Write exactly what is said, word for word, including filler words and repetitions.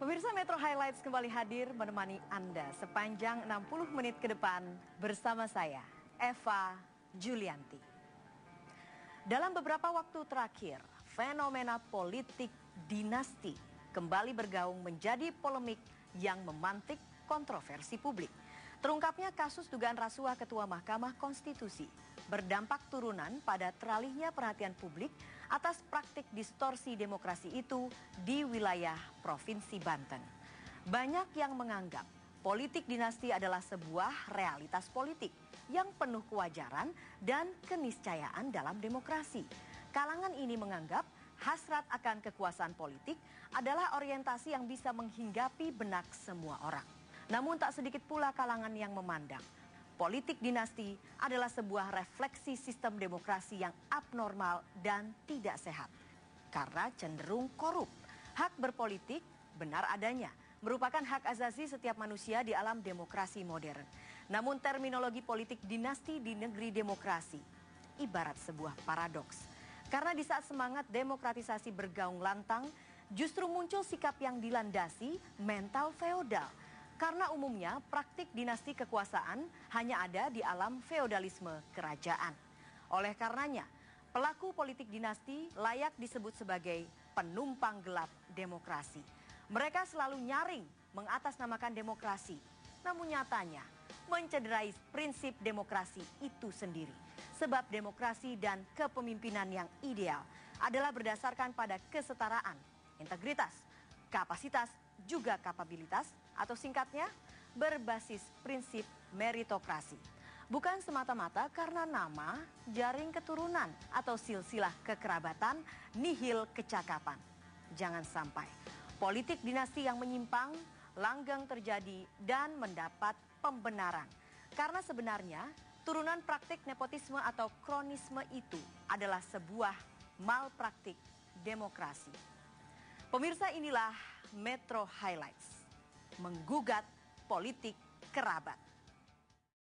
Pemirsa Metro Highlights kembali hadir menemani Anda sepanjang enam puluh menit ke depan bersama saya, Eva Julianti. Dalam beberapa waktu terakhir, fenomena politik dinasti kembali bergaung menjadi polemik yang memantik kontroversi publik. Terungkapnya kasus dugaan rasuah Ketua Mahkamah Konstitusi berdampak turunan pada teralihnya perhatian publik atas praktik distorsi demokrasi itu di wilayah Provinsi Banten. Banyak yang menganggap politik dinasti adalah sebuah realitas politik yang penuh kewajaran dan keniscayaan dalam demokrasi. Kalangan ini menganggap hasrat akan kekuasaan politik adalah orientasi yang bisa menghinggapi benak semua orang. Namun tak sedikit pula kalangan yang memandang politik dinasti adalah sebuah refleksi sistem demokrasi yang abnormal dan tidak sehat. Karena cenderung korup. Hak berpolitik benar adanya merupakan hak asasi setiap manusia di alam demokrasi modern. Namun terminologi politik dinasti di negeri demokrasi ibarat sebuah paradoks. Karena di saat semangat demokratisasi bergaung lantang, justru muncul sikap yang dilandasi mental feodal. Karena umumnya praktik dinasti kekuasaan hanya ada di alam feodalisme kerajaan. Oleh karenanya, pelaku politik dinasti layak disebut sebagai penumpang gelap demokrasi. Mereka selalu nyaring mengatasnamakan demokrasi, namun nyatanya mencederai prinsip demokrasi itu sendiri. Sebab demokrasi dan kepemimpinan yang ideal adalah berdasarkan pada kesetaraan, integritas, kapasitas, juga kapabilitas, atau singkatnya berbasis prinsip meritokrasi. Bukan semata-mata karena nama, jaring keturunan, atau silsilah kekerabatan, nihil kecakapan. Jangan sampai politik dinasti yang menyimpang, langgeng terjadi dan mendapat pembenaran. Karena sebenarnya turunan praktik nepotisme atau kronisme itu adalah sebuah malpraktik demokrasi. Pemirsa, inilah Metro Highlights, menggugat politik kerabat.